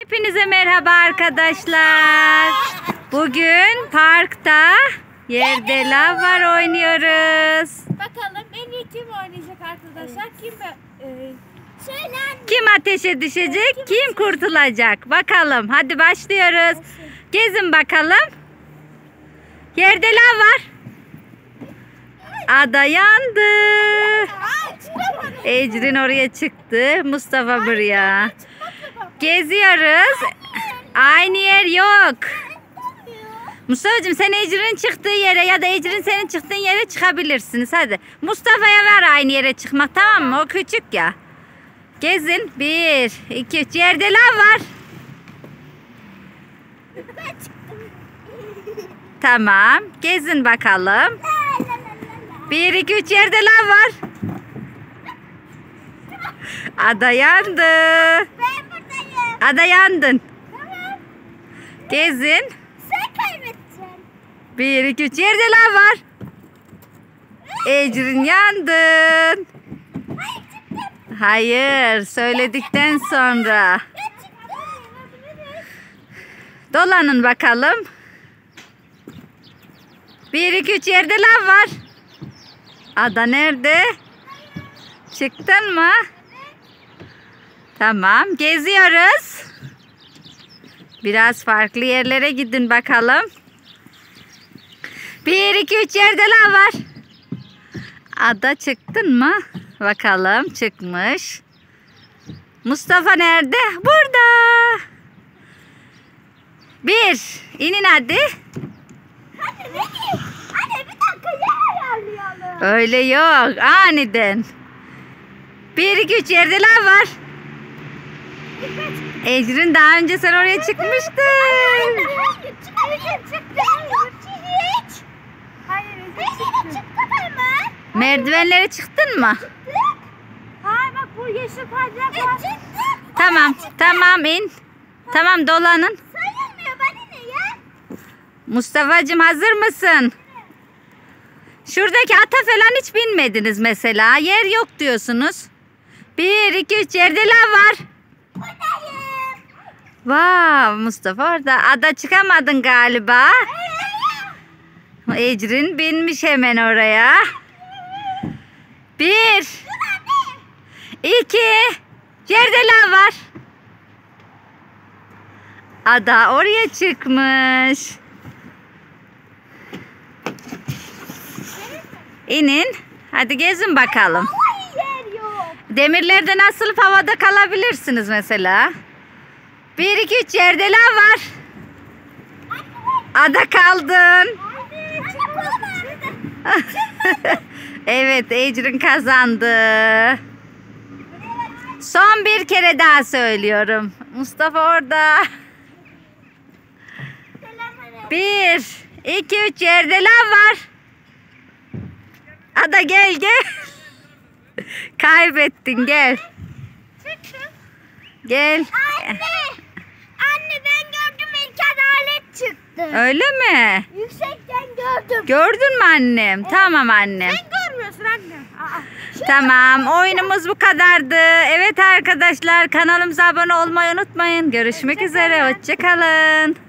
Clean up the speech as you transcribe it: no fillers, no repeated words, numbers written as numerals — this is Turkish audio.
Hepinize merhaba arkadaşlar. Bugün parkta yerde lav var oynuyoruz. Bakalım en iyi kim oynayacak arkadaşlar? Kim ateşe düşecek? Kim kurtulacak? Bakalım. Hadi başlıyoruz. Gezin bakalım. Yerde lav var. Ada yandı. Ecrin oraya çıktı. Mustafa buraya. Geziyoruz. Aynı yer yok. Mustafa'cığım sen Ecrin'in çıktığı yere ya da Ecrin senin çıktığın yere çıkabilirsiniz. Hadi. Mustafa'ya ver aynı yere çıkmak, tamam mı? O küçük ya. Gezin. 1, 2, 3. Yerde lav var. Tamam. Gezin bakalım. 1, 2, 3. Yerde lav var. Ada yandı. Ada yandın. Tamam. Gezin. Sen kaybedeceksin. 1, 2, 3. Yerde lav var. Ecrin yandın. Hayır. Söyledikten sonra. Dolanın bakalım. 1, 2, 3. Yerde lav var. Ada nerede? Çıktın mı? Tamam. Geziyoruz. Biraz farklı yerlere gidin bakalım. 1, 2, 3. Yerde lav var. Ada çıktın mı? Bakalım, çıkmış. Mustafa nerede? Burada. 1. İnin hadi. Hadi bir dakika yer ayarlayalım. Öyle yok. Aniden. 1, 2, 3. Yerde lav var. Ecrin daha önce sen oraya çıkmıştın. Merdivenlere çıktın mı? Hayır bak bu yeşil kaydırak var. Tamam in. Tamam dolanın. Sayılmıyor bana ne ya? Mustafa'cığım hazır mısın? Şuradaki ata falan hiç binmediniz mesela. Yer yok diyorsunuz. 1, 2, 3. Yerde lav var. Buradayım. Vav, Mustafa orada. Ada çıkamadın galiba. Ecrin binmiş hemen oraya. 1, 2. Yerde lav var. Ada oraya çıkmış. İnin. Hadi gezin bakalım. Yer yok. Demirlerde nasıl havada kalabilirsiniz mesela? 1, 2, 3. Yerde lav var. Ada kaldın. Evet, Ecrin kazandı. Son bir kere daha söylüyorum. Mustafa orada. 1, 2, 3. Yerde lav var. Ada gel. Kaybettin, gel. Gel. Anne ben gördüm ilk adalet çıktı. Öyle mi? Yüksekten gördüm. Gördün mü annem? Tamam annem. Sen görmüyorsun anne. Tamam, oyunumuz bu kadardı. Evet arkadaşlar, kanalımıza abone olmayı unutmayın. Görüşmek üzere. Hoşça kalın.